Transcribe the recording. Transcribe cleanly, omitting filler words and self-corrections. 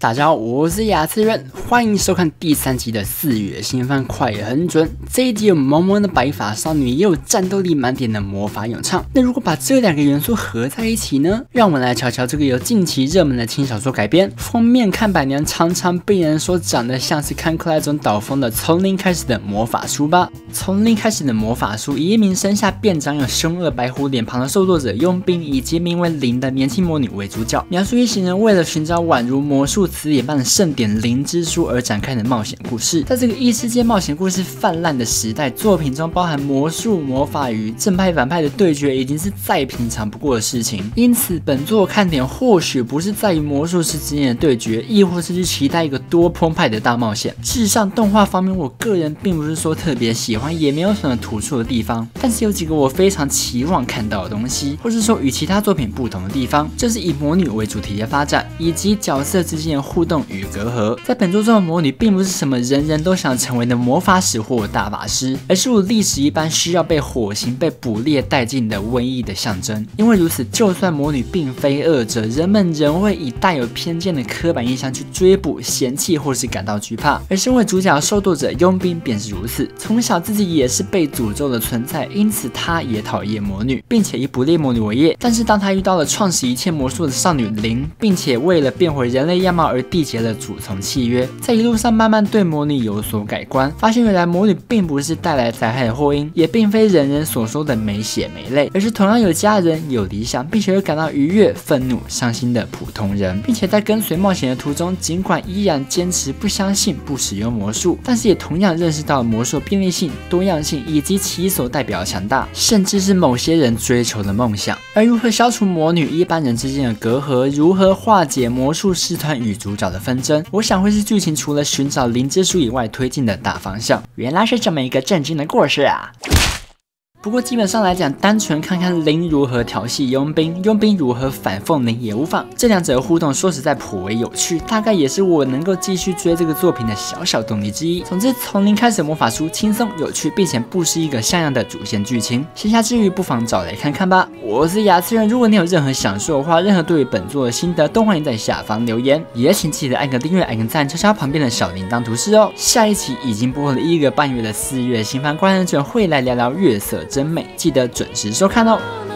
大家好，我是雅次人，欢迎收看第3集的4月新番快很准。这一集有萌萌的白发少女，也有战斗力满点的魔法咏唱。那如果把这2个元素合在一起呢？让我们来瞧瞧这个由近期热门的轻小说改编，封面看板娘常常被人说长得像是看克莱中岛风的从零开始的魔法书吧。从零开始的魔法书，以一名身下便长有凶恶白狐脸庞的受作者佣兵，以及名为零的年轻魔女为主角，描述一行人为了寻找宛如魔术词典般的圣典灵之书而展开的冒险故事。在这个异世界冒险故事泛滥的时代，作品中包含魔术、魔法与正派反派的对决已经是再平常不过的事情。因此，本作看点或许不是在于魔术师之间的对决，亦或是去期待一个多澎湃的大冒险。事实上，动画方面我个人并不是说特别喜欢，也没有什么突出的地方，但是有几个我非常期望看到的东西，或是说与其他作品不同的地方，就是以魔女为主题的发展，以及角色之间的互动与隔阂。在本作中的魔女并不是什么人人都想成为的魔法使或大法师，而是如历史一般需要被火刑、被捕猎殆尽的瘟疫的象征。因为如此，就算魔女并非恶者，人们仍会以带有偏见的刻板印象去追捕、嫌弃或是感到惧怕。而身为主角的受斗者佣兵便是如此，从小自己也是被诅咒的存在，因此他也讨厌魔女，并且以捕猎魔女为业。但是当他遇到了创始一切魔术的少女零，并且为了变回人类样貌而缔结了主从契约，在一路上慢慢对魔女有所改观，发现原来魔女并不是带来灾害的祸因，也并非人人所说的没血没泪，而是同样有家人、有理想，并且会感到愉悦、愤怒、伤心的普通人，并且在跟随冒险的途中，尽管依然坚持不相信、不使用魔术，但是也同样认识到魔术便利性、多样性以及其所代表的强大，甚至是某些人追求的梦想。而如何消除魔女一般人之间的隔阂，如何化解魔术师团与主角的纷争，我想会是剧情除了寻找灵之书以外推进的大方向。原来是这么一个震惊的故事啊！不过基本上来讲，单纯看看零如何调戏佣兵，佣兵如何反讽零也无妨。这2者的互动说实在颇为有趣，大概也是我能够继续追这个作品的小动力之一。总之，从零开始的魔法书轻松有趣，并且不是一个像样的主线剧情。闲暇之余不妨找来看看吧。我是雅次人，如果你有任何想说的话，任何对于本作的心得，都欢迎在下方留言。也请记得按个订阅、按个赞，敲敲旁边的小铃铛图示哦。下一期已经播了1个半月的4月新番观人准会来聊聊月色真美，记得准时收看哦。